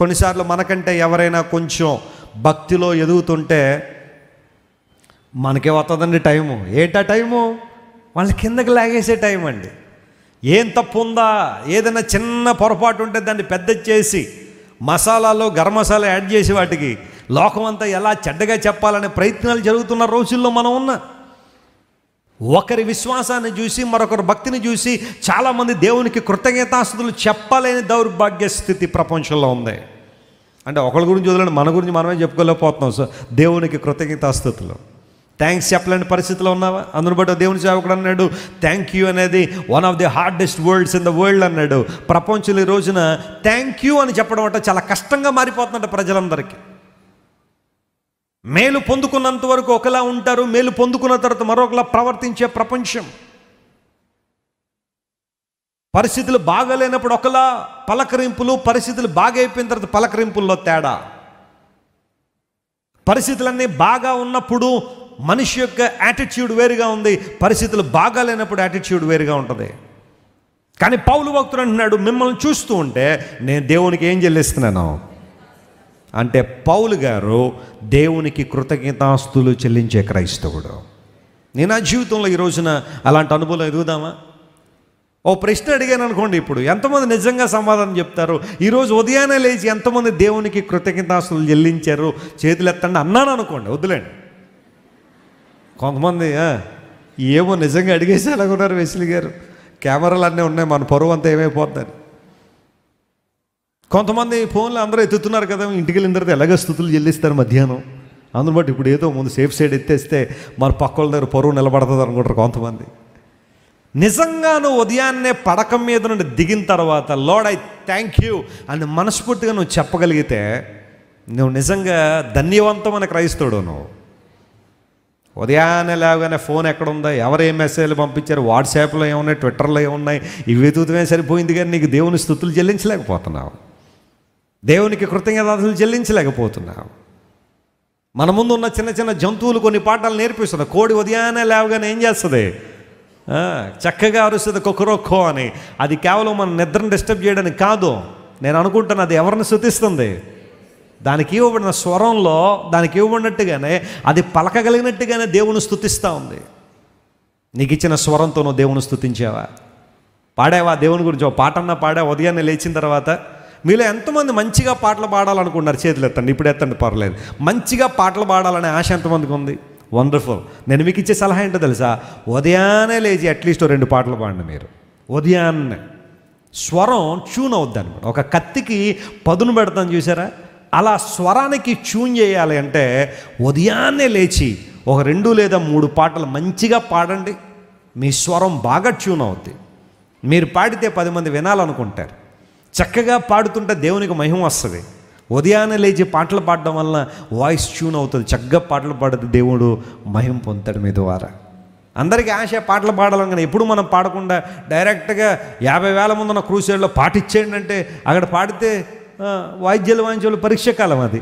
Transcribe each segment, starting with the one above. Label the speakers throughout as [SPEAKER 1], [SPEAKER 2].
[SPEAKER 1] కొన్నిసార్లు మనకంటే ఎవరైనా కొంచెం భక్తిలో ఎదుగుతుంటే మనకే వస్తుందండి టైము. ఏంటా టైము? వాళ్ళ కిందకి లాగేసే టైం అండి. ఏం తప్పు ఉందా, ఏదైనా చిన్న పొరపాటు ఉంటే దాన్ని పెద్ద చేసి మసాలాలో గరం మసాలా యాడ్ చేసి వాటికి లోకమంతా ఎలా చెడ్డగా చెప్పాలనే ప్రయత్నాలు జరుగుతున్న రోజుల్లో మనం ఉన్నాం. ఒకరి విశ్వాసాన్ని చూసి మరొకరి భక్తిని చూసి చాలామంది దేవునికి కృతజ్ఞతాస్తుతులు చెప్పలేని దౌర్భాగ్య స్థితి ప్రపంచంలో ఉంది. అంటే ఒకరి గురించి వదిలేండి, మన గురించి మనమే చెప్పుకోలేకపోతున్నాం. సో దేవునికి కృతజ్ఞతాస్తుతులు, థ్యాంక్స్ చెప్పలేని పరిస్థితిలో ఉన్నావా? అందును బట్టి దేవుని సేవకుడు అన్నాడు, థ్యాంక్ యూ అనేది one of the hardest words in the world అన్నాడు. ప్రపంచంలో ఈ రోజున థ్యాంక్ యూ అని చెప్పడం అంటే చాలా కష్టంగా మారిపోతుందంట ప్రజలందరికీ. మేలు పొందుకున్నంత వరకు ఒకలా ఉంటారు, మేలు పొందుకున్న తర్వాత మరొకలా ప్రవర్తించే ప్రపంచం. పరిస్థితులు బాగాలేనప్పుడు ఒకలా పలకరింపులు, పరిస్థితులు బాగా అయిపోయిన తర్వాత పలకరింపుల్లో తేడా. పరిస్థితులన్నీ బాగా ఉన్నప్పుడు మనిషి యొక్క యాటిట్యూడ్ వేరుగా ఉంది, పరిస్థితులు బాగా లేనప్పుడు యాటిట్యూడ్ వేరుగా ఉంటుంది. కానీ పౌలు భక్తుడు అంటున్నాడు, మిమ్మల్ని చూస్తూ ఉంటే నేను దేవునికి ఏం చెల్లిస్తున్నాను అంటే, పౌలు గారు దేవునికి కృతజ్ఞతాస్తులు చెల్లించే క్రైస్తవుడు. నేను నా జీవితంలో ఈ రోజున అలాంటి అనుభవం ఎదుగుదామా? ఓ ప్రశ్న అడిగాను అనుకోండి, ఇప్పుడు ఎంతమంది నిజంగా సమాధానం చెప్తారు? ఈరోజు ఉదయాన్నే లేచి ఎంతమంది దేవునికి కృతజ్ఞతాస్తులు చెల్లించారు? చేతులు ఎత్తండి అన్నాను అనుకోండి, వద్దులేండి. కొంతమంది ఏమో నిజంగా అడిగేసి అలాగున్నారు, వెస్లీ గారు కెమెరాలు అన్నీ ఉన్నాయి, మన పరువు అంతా ఏమైపోద్దని. కొంతమంది ఫోన్లో అందరూ ఎత్తుతున్నారు కదా, ఇంటికి వెళ్ళిన తర్వాత ఎలాగ స్థుతులు చెల్లిస్తారు మధ్యాహ్నం. అందును బట్టి ఇప్పుడు ఏదో ముందు సేఫ్ సైడ్ ఎత్తేస్తే మన పక్కల దగ్గర పరువు నిలబడుతుంది అనుకుంటారు కొంతమంది. నిజంగా నువ్వు ఉదయాన్నే పడక మీద నుండి దిగిన తర్వాత లార్డ్ ఐ థ్యాంక్ యూ అని మనస్ఫూర్తిగా నువ్వు చెప్పగలిగితే నువ్వు నిజంగా ధన్యవంతమైన క్రైస్తవుడు. నువ్వు ఉదయాన్నే లేవగానే ఫోన్ ఎక్కడుందా, ఎవరు ఏం మెసేజ్లు పంపించారు, వాట్సాప్లో ఏమున్నాయి, ట్విట్టర్లో ఏమున్నాయి, ఇవి వెతుకుతూనే సరిపోయింది. కానీ నీకు దేవుని స్తుతులు చెల్లించలేకపోతున్నావు, దేవునికి కృతజ్ఞతలు చెల్లించలేకపోతున్నావు. మన ముందు ఉన్న చిన్న చిన్న జంతువులు కొన్ని పాఠాలు నేర్పిస్తుంది. కోడి ఉదయాన్నే లేవగానే ఏం చేస్తుంది? చక్కగా అరుస్తుంది కొకరొక్కో అని. అది కేవలం మన నిద్రను డిస్టర్బ్ చేయడానికి కాదు. నేను అనుకుంటాను అది ఎవరిని స్తుతిస్తుంది? దానికి ఇవ్వబడిన స్వరంలో, దానికి ఇవ్వబడినట్టుగానే, అది పలకగలిగినట్టుగానే దేవుని స్తుతిస్తూ ఉంది. నీకు ఇచ్చిన స్వరంతో నువ్వు దేవుని స్తుతించావా? పాడావా? దేవుని గురించి ఒక పాట అన్నా పాడా ఉదయాన్నే లేచిన తర్వాత? మీలో ఎంతమంది మంచిగా పాటలు పాడాలనుకుంటున్నారు? చేతులు ఎత్తండి, ఇప్పుడు ఎత్తండి, పర్లేదు. మంచిగా పాటలు పాడాలనే ఆశ ఎంతమందికి ఉంది? వండర్ఫుల్. నేను మీకు ఇచ్చే సలహా ఏంటో తెలుసా? ఉదయాన్నే లేచి అట్లీస్ట్ 2 పాటలు పాడండి. మీరు ఉదయాన్నే స్వరం ట్యూన్ అవుద్ది అనమాట. ఒక కత్తికి పదును పెడతాను చూసారా, అలా స్వరానికి ట్యూన్ చేయాలి అంటే ఉదయాన్నే లేచి ఒక 2 లేదా 3 పాటలు మంచిగా పాడండి. మీ స్వరం బాగా ట్యూన్ అవుద్ది. మీరు పాడితే 10 మంది వినాలనుకుంటారు. చక్కగా పాడుతుంటే దేవునికి మహిమ వస్తుంది. ఉదయాన్నే లేచి పాటలు పాడడం వలన వాయిస్ ట్యూన్ అవుతుంది. చక్కగా పాటలు పాడితే దేవుడు మహిమ పొందుతాడు మీ ద్వారా. అందరికీ ఆశ పాటలు పాడాలని, కానీ ఎప్పుడు మనం పాడకుండా డైరెక్ట్గా 50,000 మంది ఉన్న క్రూసేడ్లో పాట ఇచ్చేయండి అంటే అక్కడ పాడితే వాయిద్యాలు వాయించే పరీక్ష కాలం అది.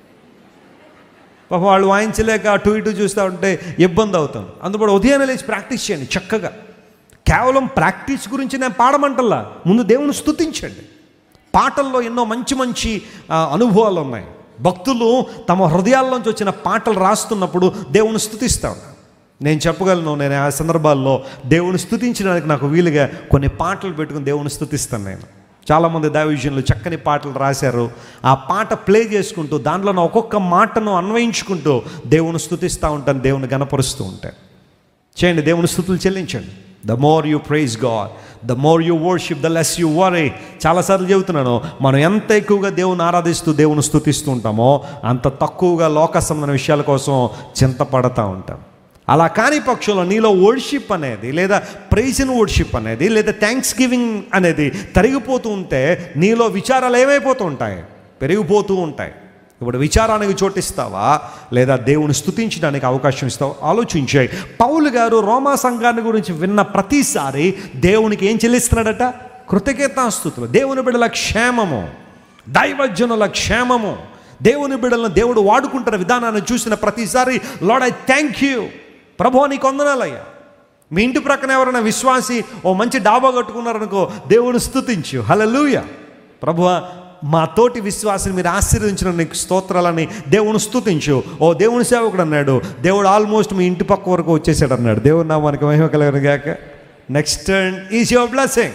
[SPEAKER 1] పాపం వాళ్ళు వాయించలేక అటు ఇటు చూస్తూ ఉంటే ఇబ్బంది అవుతాం. అందుకని ఉదయాన్నే లేచి ప్రాక్టీస్ చేయండి చక్కగా. కేవలం ప్రాక్టీస్ గురించి నేను పాడమంటల్లా, ముందు దేవుని స్తుతించండి. పాటల్లో ఎన్నో మంచి మంచి అనుభవాలు ఉన్నాయి. భక్తులు తమ హృదయాల్లోంచి వచ్చిన పాటలు రాస్తున్నప్పుడు దేవుని స్తుతిస్తూ ఉన్నారు. నేను చెప్పగలను, నేను ఆ సందర్భాల్లో దేవుని స్తుతించడానికి నాకు వీలుగా కొన్ని పాటలు పెట్టుకుని దేవుని స్తుతిస్తాను. నేను చాలామంది దైవజనులు చక్కని పాటలు రాశారు. ఆ పాట ప్లే చేసుకుంటూ దాంట్లో ఒక్కొక్క మాటను అన్వయించుకుంటూ దేవుని స్తుతిస్తూ ఉంటాను, దేవుని గణపరుస్తూ ఉంటాను. చేయండి, దేవుని స్తుతులు చెల్లించండి. The more you praise God, the more you worship, the less you worry. చాలాసార్లు చెబుతున్నాను, మనం ఎంత ఎక్కువగా దేవుని ఆరాధిస్తూ దేవుని స్తుతిస్తూ ఉంటామో అంత తక్కువగా లోక సంబంధమైన విషయాల కోసం చింతపడతా ఉంటాం. అలా కాని పక్షంలో నీలో వర్షిప్ అనేది, లేదా ప్రైజ్ అండ్ వర్షిప్ అనేది, లేదా థ్యాంక్స్ గివింగ్ అనేది తరిగిపోతూ ఉంటే నీలో విచారాలు ఏమైపోతూ ఉంటాయి? పెరిగిపోతూ ఉంటాయి. ఇప్పుడు విచారానికి చోటిస్తావా, లేదా దేవుని స్తుతించడానికి అవకాశం ఇస్తావా? ఆలోచించాయి. పౌలు గారు రోమా సంఘాన్ని గురించి విన్న ప్రతిసారి దేవునికి ఏం చెల్లిస్తున్నాడట? కృతజ్ఞతాస్తుతులు. దేవుని బిడ్డల క్షేమము, దైవజనుల క్షేమము, దేవుని బిడ్డలను దేవుడు వాడుకుంటున్న విధానాన్ని చూసిన ప్రతిసారి లార్డ్ ఐ థ్యాంక్ యూ, ప్రభువా నీకు వందనాలయ్యా. మీ ఇంటి ప్రక్కన ఎవరైనా విశ్వాసి ఓ మంచి డాబా కట్టుకున్నారనుకో, దేవుని స్తుతించు, హల్లెలూయా. ప్రభువా మా తోటి విశ్వాసిని మీరు ఆశీర్వదించిన నీకు స్తోత్రాలని దేవుని స్తుతించు. ఓ దేవుని సేవకుడు అన్నాడు, దేవుడు ఆల్మోస్ట్ మీ ఇంటి పక్క వరకు వచ్చేసాడు అన్నాడు. దేవుడు నామానికి మహిమ కలుగును గాక. Next turn is your blessing.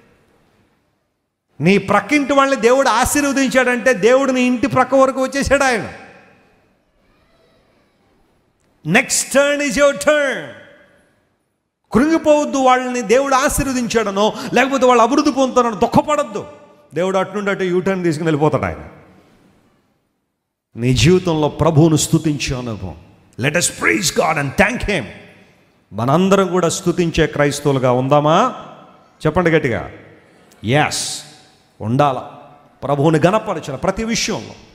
[SPEAKER 1] నీ ప్రక్కింటి వాళ్ళని దేవుడు ఆశీర్వదించాడంటే దేవుడు నీ ఇంటి ప్రక్క వరకు వచ్చేసాడు ఆయన. Next turn is your turn. కృంగిపోవద్దు. వాళ్ళని దేవుడు ఆశీర్వదించాడనో లేకపోతే వాళ్ళు అభివృద్ధి పొందుతానో దుఃఖపడద్దు. దేవుడు అట్నుండి అటు యూటర్న్ తీసుకుని వెళ్ళిపోతాడు ఆయన. నీ జీవితంలో ప్రభువును స్తుతించే అనుభవం. Let us praise God and thank him. మనందరం కూడా స్తుతించే క్రైస్తవులుగా ఉందామా? చెప్పండి గట్టిగా. ఎస్, ఉండాల. ప్రభువుని ఘనపరచాలి ప్రతి విషయంలో.